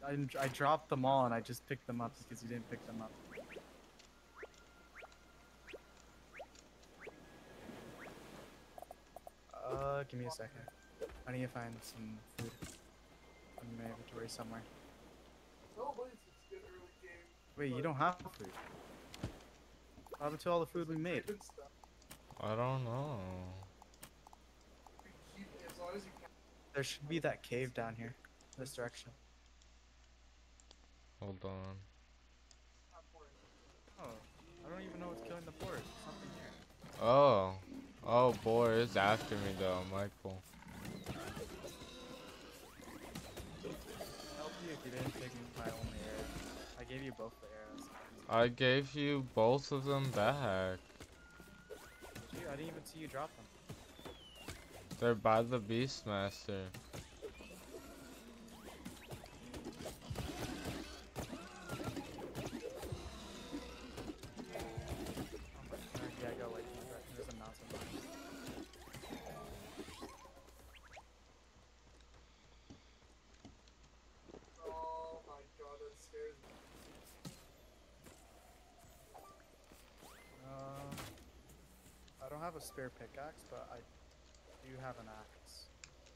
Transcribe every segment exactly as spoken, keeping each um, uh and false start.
I, I dropped them all and I just picked them up because you didn't pick them up. Uh, give me a second. I need to find some food in my inventory somewhere. Wait, you don't have food. What happened to all the food we made? I don't know. There should be that cave down here. This direction. Hold on. Oh, I don't even know what's killing the forest. There's something here. Oh. Oh boy, it's after me though, Michael. Help you if you didn't take my only arrow. I gave you both the arrows. I gave you both of them back. Did you? I didn't even see you drop them. They're by the Beastmaster. Yeah, go away from that. There's a mountain behind. Oh my god, that scares me. Um, I don't have a spare pickaxe, but I do have an axe.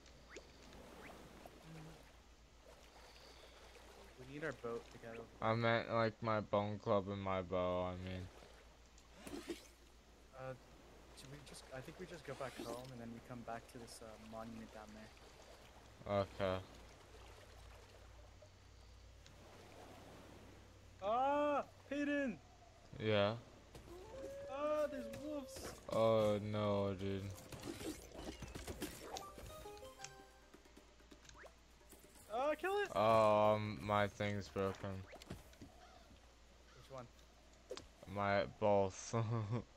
We need our boat to get over. I meant like my bone club and my bow, I mean. Uh, should we just? I think we just go back home and then we come back to this uh, monument down there. Okay. Ah, Hayden! Yeah. Ah, there's wolves. Oh no, dude. Ah, kill it. Oh, um, my thing's broken. Which one? My both. Uh,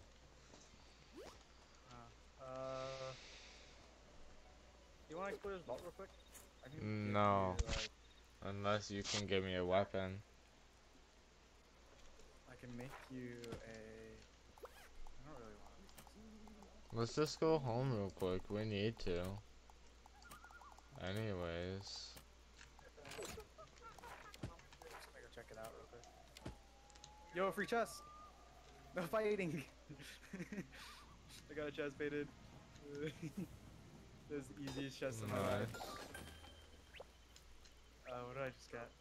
uh, you want to explore this vault real quick? I can give No. you, like, Unless you can give me a weapon. I can make you a. I don't really want. Let's just go home real quick. We need to. Anyways. Just gonna go check it out real quick. Yo, free chest. No fighting. I got a chest baited. This is the easiest chest in my life. Nice. Uh, what did I just get?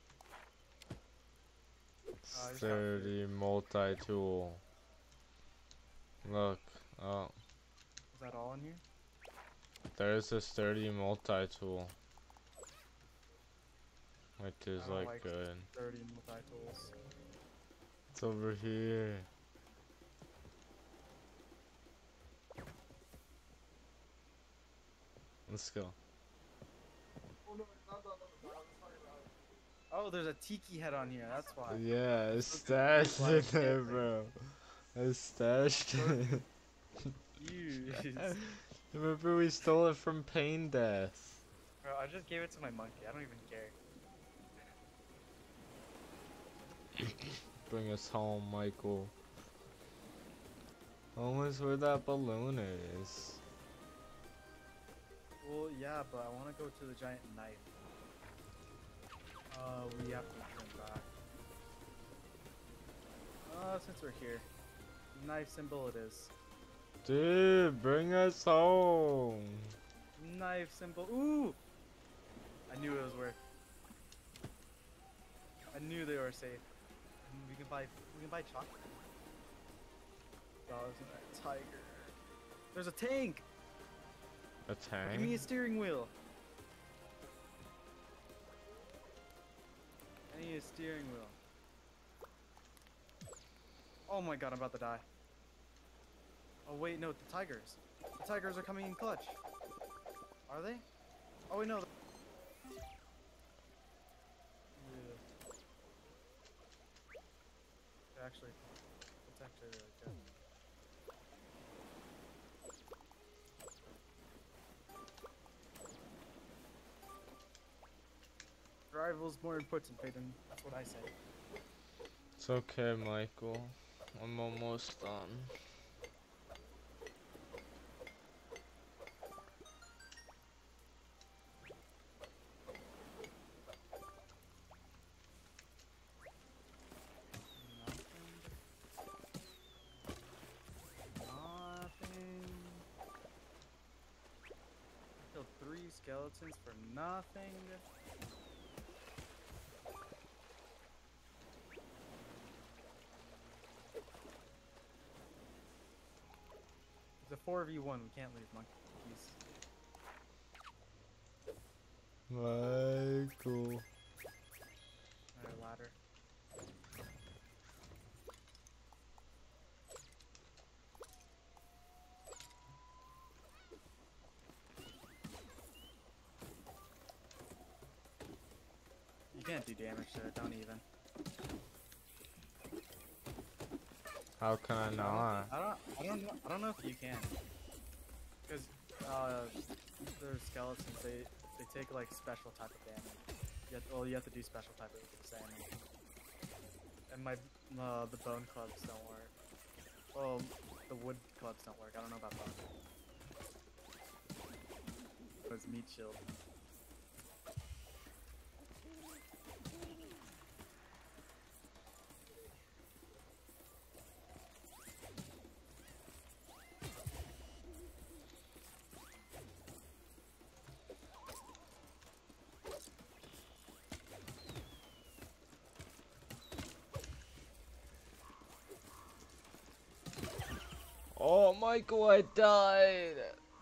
Oh, I just got thirty multi-tool. Look. Oh. Is that all in here? There's a sturdy multi-tool. Which is I don't like, like good. thirty multi-tools. It's over here. Let's go. Oh no, it's not about the battle, it's talking about it. Oh, there's a tiki head on here. That's why. Yeah, it's Okay, stashed why in I there, can't bro. It's stashed in. Use. Remember we stole it from Pain Death. Bro, I just gave it to my monkey. I don't even care. Bring us home, Michael. Home is where that balloon is. Well, yeah, but I want to go to the giant knife. Uh, we have to turn back. Uh, since we're here, knife symbol it is. Dude, bring us home. Knife symbol. Ooh! I knew it was worth. I knew they were safe. And we can buy. We can buy chocolate. Oh, isn't that tiger? There's a tank. A Give me a tank? steering wheel. I need a steering wheel. Oh my god, I'm about to die. Oh wait, no, the tigers. The tigers are coming in clutch. Are they? Oh wait, no. They're actually, it's actually really good. Rival's more important, Peyton. That's what I say. It's okay, Michael. I'm almost done. skeletons for nothing. It's a four v one, we can't leave monkeys. Michael. Another ladder. You can't do damage to it, don't even. How can I not? I don't, I don't know, I don't know if you can. Because, uh, there's skeletons, they, they take like special type of damage. You have, well, you have to do special type of damage. And my, uh, the bone clubs don't work. Well, the wood clubs don't work, I don't know about bone. It was meat shield. Oh, Michael, I died.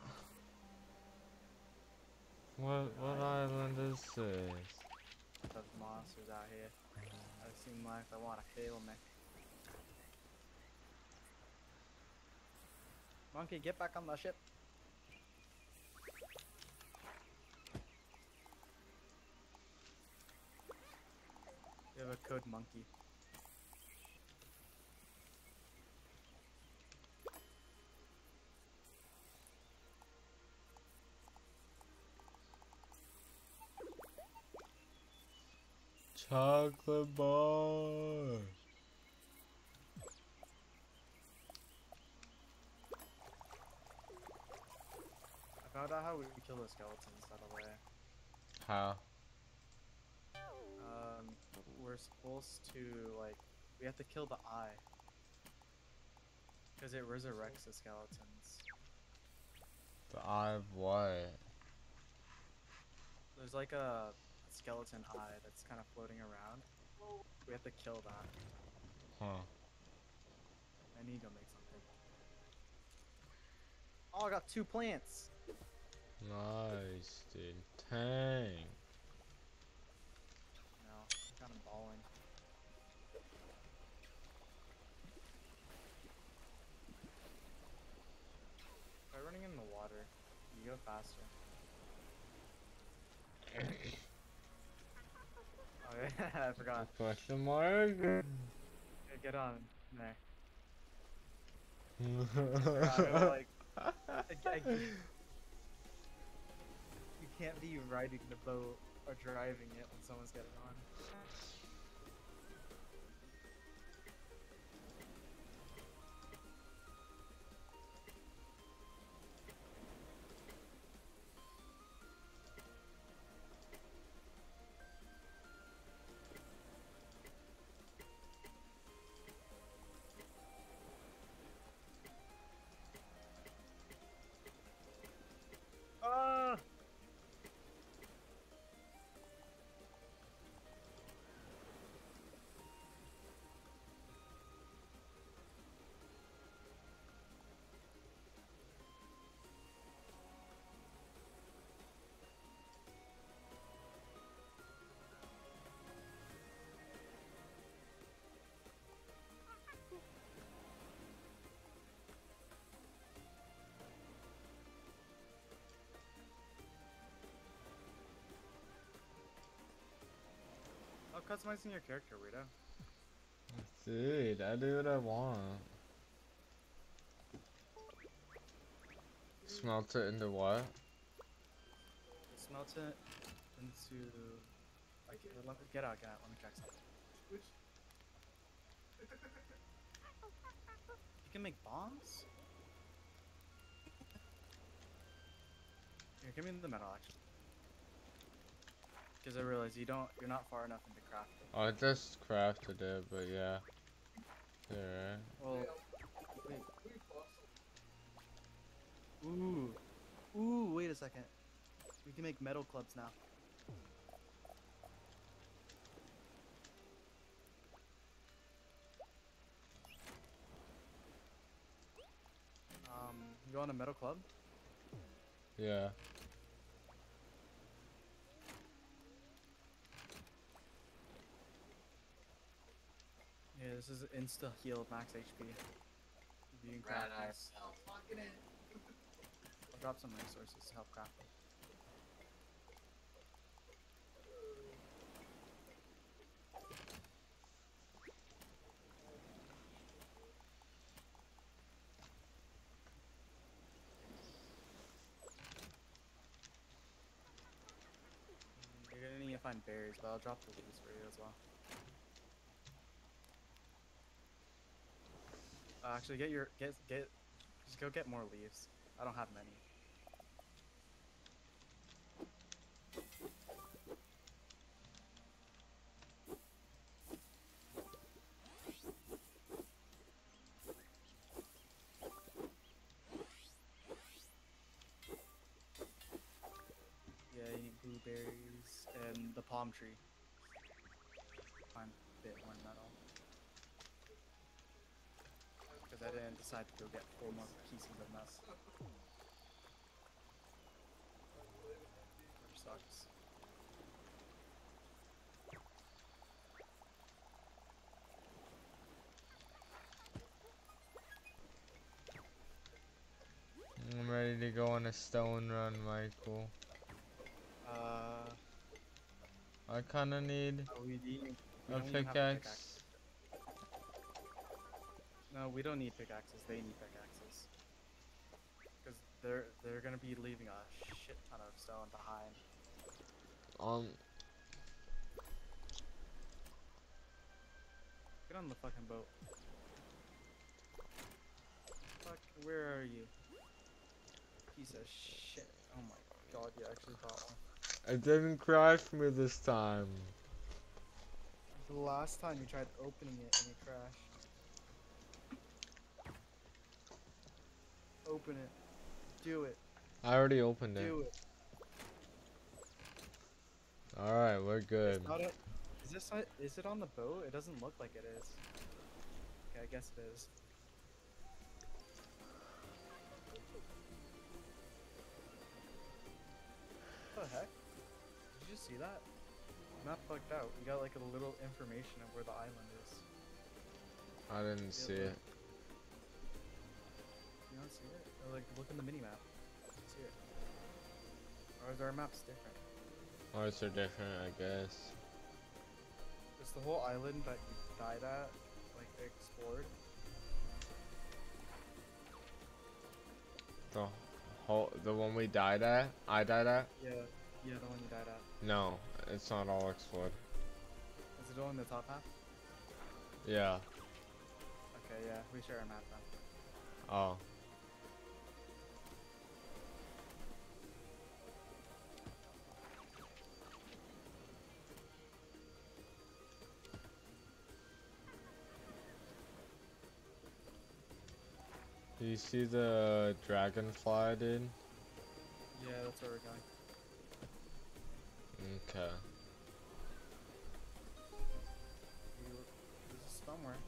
What what island is this? There's monsters out here. I seem like they want to kill me. Monkey, get back on the ship. You have a code monkey. Chocolate bar. I found out how we kill the skeletons, by the way. How? Um, we're supposed to, like, we have to kill the eye. Because it resurrects the skeletons. The eye of what? There's like a skeleton eye that's kind of floating around. We have to kill that. Huh. I need to make something. Oh, I got two plants! Nice, dude. Dang. No, I'm kind of balling. Try running in the water. You go faster. Oh yeah, I forgot. Question mark? Okay, get on there. I, like, I, I, you can't be riding the boat or driving it when someone's getting on. Ah! Oh, customizing your character, Rita. Dude, I do what I want. Smelt it into what? Smelt it into. Like, let me, get out, get out. Let me check something. You can make bombs? Here, give me the metal, actually. Because I realize you don't, you're not far enough into crafting. Oh, I just crafted it, but yeah. Yeah. Well, wait. Ooh. Ooh, wait a second. We can make metal clubs now. Um, you want a metal club? Yeah. Yeah, this is insta heal max H P. You can craft these. I'll drop some resources to help craft them. Mm, You're gonna need to find berries, but I'll drop the leaves for you as well. Uh, actually, get your get get just go get more leaves. I don't have many. Yeah, you need blueberries and the palm tree. Find a bit more metal. Because I didn't decide to go get four more pieces of metal. Which sucks. I'm ready to go on a stone run, Michael. Uh, I kinda need oh, we, need, we a don't even have a pickaxe. pickaxe. No, we don't need pickaxes. They need pickaxes. Because they're they're gonna be leaving a shit ton of stone behind. Um, Get on the fucking boat. Fuck, where are you? Piece of shit. Oh my god, you actually bought one. it didn't crash me this time. The last time you tried opening it and it crashed. Open it. Do it. I already opened it. Do it. Alright, we're good. It's not a, is this on- is it on the boat? It doesn't look like it is. Okay, I guess it is. What the heck? Did you just see that? Map bugged out. We got like a little information of where the island is. I didn't see it. You don't see it? Or like look in the mini map. See it. Or is our maps different? Ours are different, I guess. Is the whole island that you died at like explored? The whole, the one we died at? I died at? Yeah. Yeah, the one you died at. No, it's not all explored. Is it all in the top half? Yeah. Okay, yeah, we share a map then. Oh. Do you see the dragonfly, dude? Yeah, that's where we're going. Okay. We, this is somewhere.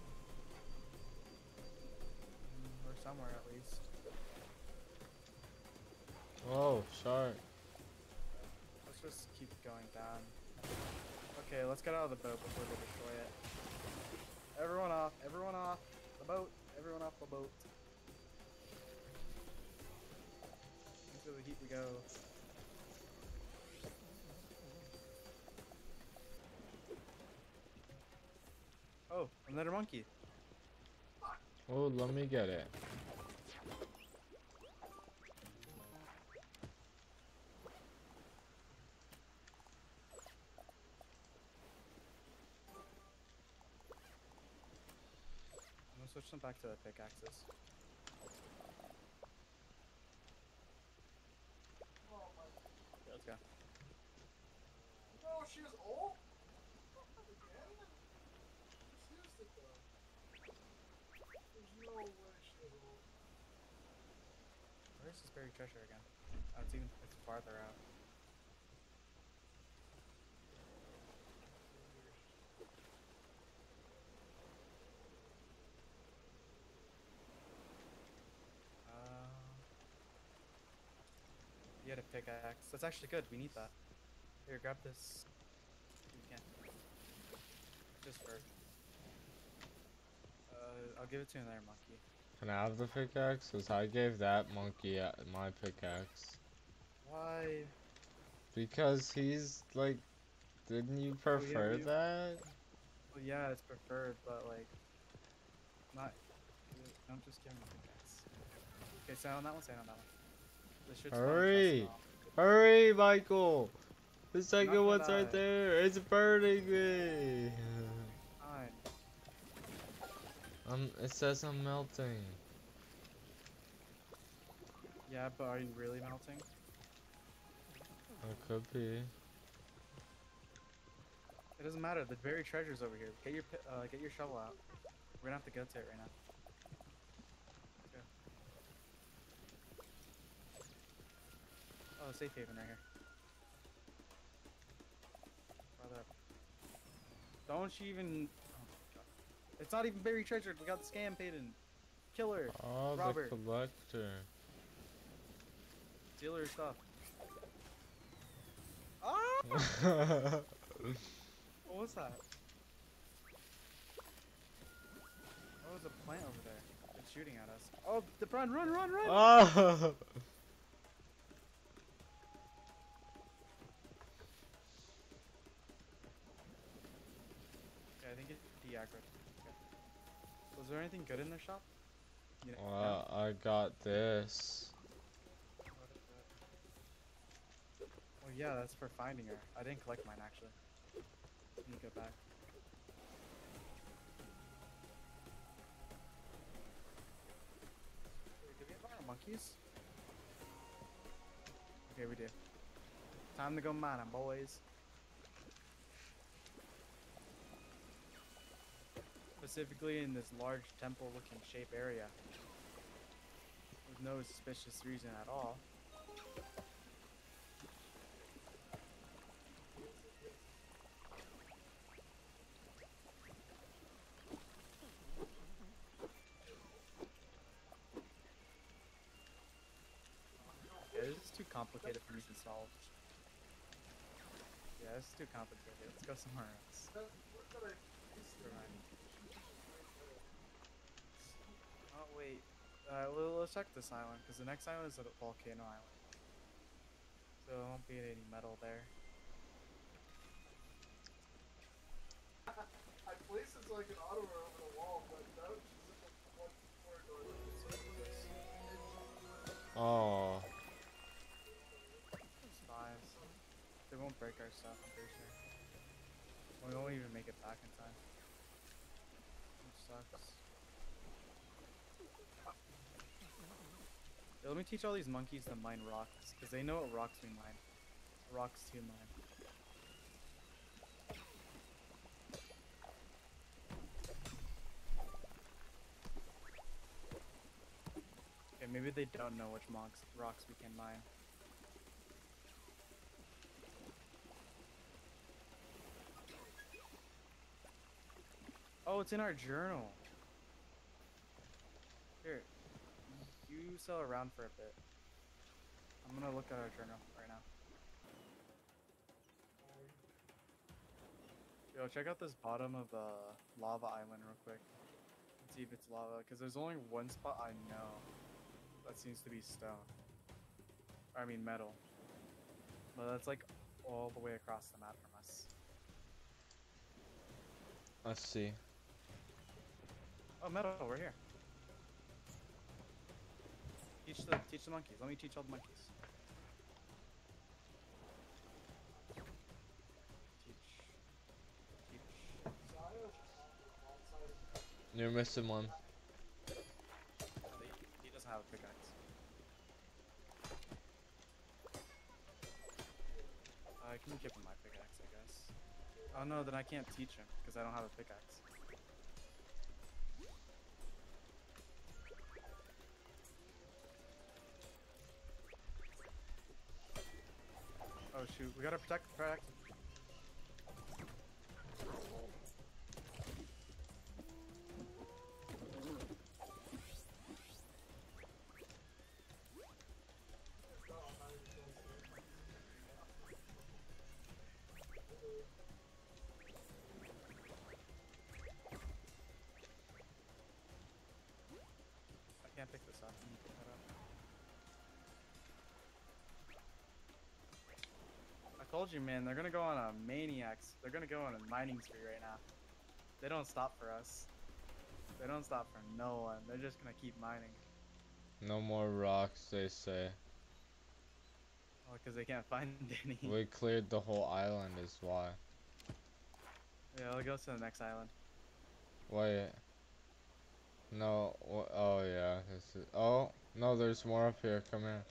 Mm, We're somewhere at least. Oh, shark. Let's just keep going down. Okay, let's get out of the boat before they destroy it. Everyone off, everyone off the boat, everyone off the boat. Into the heat we go. Oh, another monkey. Oh, let me get it. I'm gonna switch them back to the pickaxes. Oh my. Okay, let's go. No, she was old? Again? Just used it though. There's no way she was old. Where's this buried treasure again? Oh, it's even, it's farther out. You had a pickaxe. That's actually good. We need that. Here, grab this. You can. Just for. Uh, I'll give it to another monkey. Can I have the pickaxe? Cause I gave that monkey uh, my pickaxe. Why? Because he's like, didn't you Oh yeah, prefer you. that? Well, yeah, it's preferred, but like, not. Don't just give him a pickaxe. Okay, stand on that one. Stand on that one. This should spawn chests Hurry! now. Hurry, Michael! The You're second not gonna one's right die. there. It's burning me. Fine. Um, it says I'm melting. Yeah, but are you really melting? It could be. It doesn't matter. The buried treasure's over here. Get your pi- uh, get your shovel out. We're gonna have to go to it right now. Go. Oh, safe haven right here. Brother. Don't you even. Oh my god. It's not even buried treasure. We got the scam Payton. Killer. Oh, Robert. the collector. Dealer stuff. Ah! What was that? Oh, there's a plant over there. It's shooting at us. Oh, the run, run, run, run! Oh! Okay, I think it de-aggroed. Okay. Was there anything good in their shop? You know, Well, I got this. no? What is that? Oh yeah, that's for finding her. I didn't collect mine actually. Let me go back. Wait, do we have our monkeys? Okay, we do. Time to go mining, boys. Specifically in this large temple-looking shape area. With no suspicious reason at all. Yeah, this is too complicated for me to solve. Yeah, this is too complicated. Let's go somewhere else. Never mind. Oh wait, uh, well, let's check this island because the next island is a volcano island, so there won't be any metal there. I placed it so I could auto her over the wall, but that was just like one corridor. Oh. Spies. They won't break our stuff, I'm pretty sure. We won't even make it back in time. Which sucks. Yeah, let me teach all these monkeys to mine rocks, because they know what rocks we mine. Rocks to mine. Okay, maybe they don't know which rocks, rocks we can mine. Oh, it's in our journal. Here, you sell around for a bit. I'm gonna look at our journal right now. Yo, check out this bottom of the lava island real quick. Let's see if it's lava, because there's only one spot I know that seems to be stone. I mean metal. But that's like all the way across the map from us. Let's see. Oh, metal, we're here. Teach the teach the monkeys. Let me teach all the monkeys. Teach. Teach. You're missing one. Oh, they, he doesn't have a pickaxe. Uh, I can give him my pickaxe, I guess. Oh no, then I can't teach him because I don't have a pickaxe. Oh shoot, we gotta protect protect. pick this up and pick that up? I told you, man, they're gonna go on a maniacs. They're gonna go on a mining spree right now. They don't stop for us. They don't stop for no one. They're just gonna keep mining. No more rocks, they say. Oh, because they can't find any. We cleared the whole island is why. Yeah, we'll go to the next island. Wait. No. wh- Oh, yeah. This is. Oh, no, there's more up here. Come here.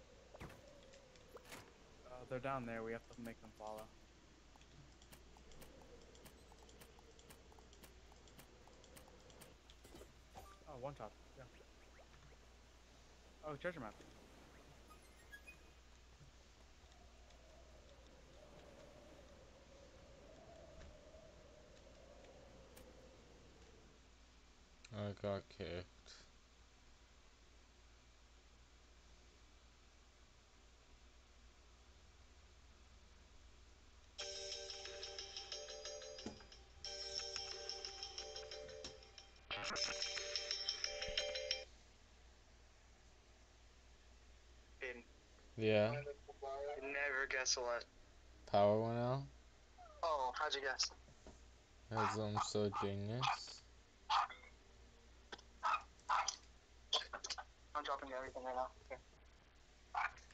Uh, they're down there. We have to make them follow. Oh, one top. Yeah. Oh, treasure map. I got kicked. Aiden, Yeah. you never guess what. Power went out? Oh, how'd you guess? Because I'm so genius. I'm dropping everything right now. Here.